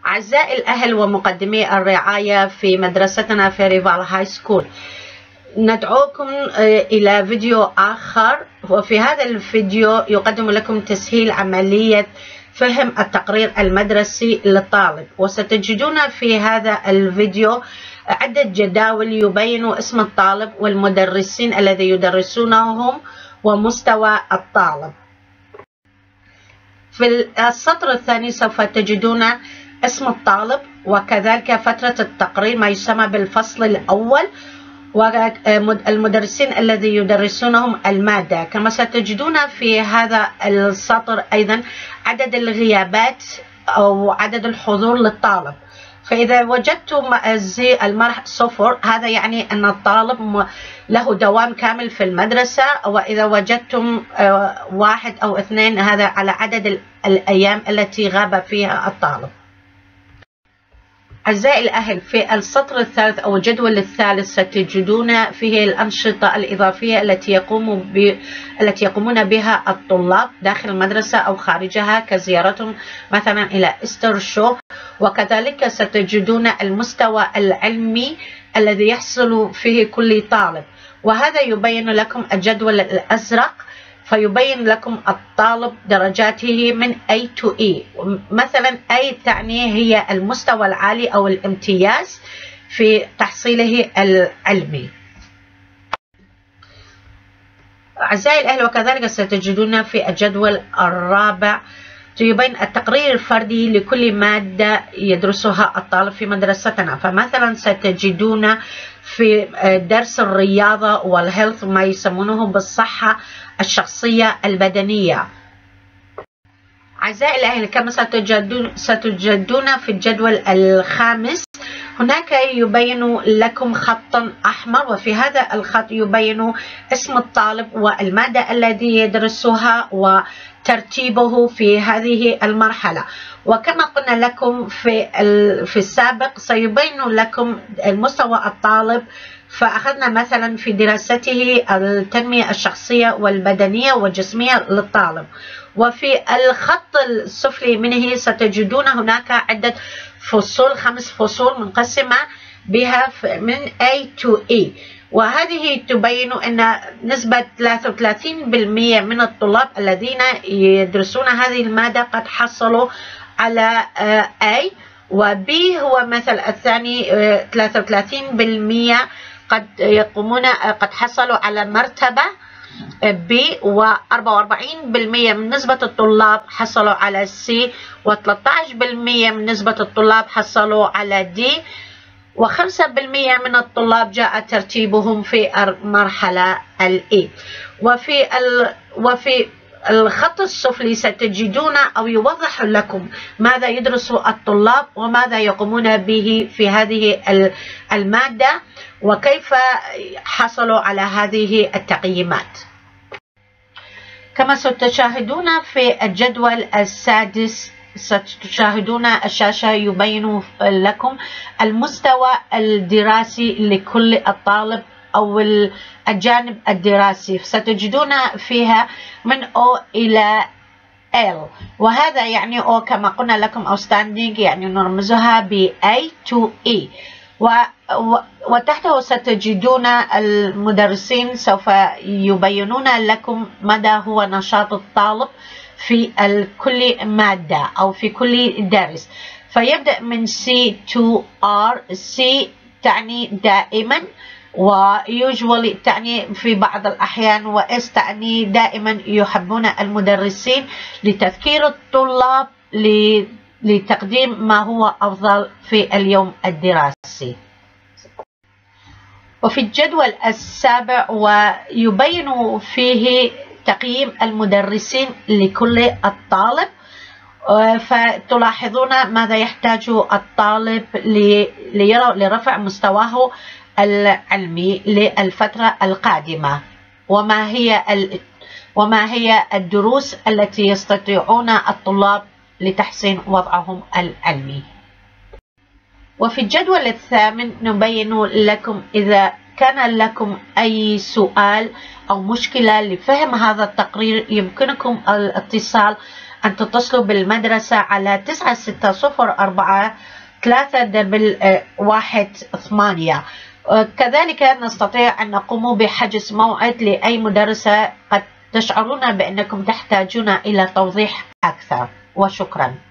أعزائي الأهل ومقدمي الرعاية في مدرستنا فيرفال هاي سكول، ندعوكم إلى فيديو آخر، وفي هذا الفيديو يقدم لكم تسهيل عملية فهم التقرير المدرسي للطالب. وستجدون في هذا الفيديو عدة جداول يبين اسم الطالب والمدرسين الذي يدرسونهم ومستوى الطالب. في السطر الثاني سوف تجدون اسم الطالب وكذلك فترة التقرير ما يسمى بالفصل الأول، والمدرسين الذي يدرسونهم المادة. كما ستجدون في هذا السطر أيضا عدد الغيابات أو عدد الحضور للطالب. فإذا وجدتم المرح صفر هذا يعني أن الطالب له دوام كامل في المدرسة، وإذا وجدتم 1 أو 2 هذا على عدد الأيام التي غاب فيها الطالب. أعزائي الأهل، في السطر الثالث أو الجدول الثالث ستجدون فيه الأنشطة الإضافية التي يقومون بها الطلاب داخل المدرسة أو خارجها، كزيارتهم مثلا إلى إستر شو، وكذلك ستجدون المستوى العلمي الذي يحصل فيه كل طالب، وهذا يبين لكم الجدول الأزرق، فيبين لكم الطالب درجاته من A to E. مثلا A تعني هي المستوى العالي أو الامتياز في تحصيله العلمي. أعزائي الأهل، وكذلك ستجدون في الجدول الرابع يبين التقرير الفردي لكل مادة يدرسها الطالب في مدرستنا. فمثلا ستجدون في درس الرياضة والهيلث ما يسمونه بالصحة الشخصية البدنية. أعزائي الأهل، كما ستجدون في الجدول الخامس هناك يبين لكم خطا أحمر، وفي هذا الخط يبين اسم الطالب والمادة التي يدرسها وترتيبه في هذه المرحلة. وكما قلنا لكم في السابق سيبين لكم المستوى الطالب، فأخذنا مثلا في دراسته التنمية الشخصية والبدنية والجسمية للطالب. وفي الخط السفلي منه ستجدون هناك عدة فصول، 5 فصول منقسمة بها من A to E، وهذه تبين أن نسبة 33% من الطلاب الذين يدرسون هذه المادة قد حصلوا على A، وB هو مثل الثاني 33% قد حصلوا على مرتبة B، و44% من نسبة الطلاب حصلوا على C، و13% من نسبة الطلاب حصلوا على D، و5% من الطلاب جاء ترتيبهم في المرحلة الE. وفي الخط السفلي ستجدون أو يوضح لكم ماذا يدرس الطلاب وماذا يقومون به في هذه المادة وكيف حصلوا على هذه التقييمات. كما ستشاهدون في الجدول السادس ستشاهدون الشاشة يبين لكم المستوى الدراسي لكل الطالب أو الجانب الدراسي، ستجدون فيها من O إلى L، وهذا يعني O كما قلنا لكم outstanding يعني نرمزها ب A to E، وتحته ستجدون المدرسين سوف يبينون لكم مدى هو نشاط الطالب في كل مادة أو في كل درس. فيبدأ من C to R. C تعني دائما، وusually تعني في بعض الأحيان، وS تعني دائما يحبون المدرسين لتذكير الطلاب لتقديم ما هو أفضل في اليوم الدراسي. وفي الجدول السابع ويبين فيه تقييم المدرسين لكل الطالب، فتلاحظون ماذا يحتاج الطالب لرفع مستواه العلمي للفترة القادمة، وما هي الدروس التي يستطيعون الطلاب لتحسين وضعهم العلمي. وفي الجدول الثامن نبين لكم إذا كان لكم أي سؤال أو مشكلة لفهم هذا التقرير يمكنكم الاتصال أن تتصلوا بالمدرسة على 9604-318. كذلك نستطيع أن نقوم بحجز موعد لأي مدرسة قد تشعرون بأنكم تحتاجون إلى توضيح أكثر. وشكرا.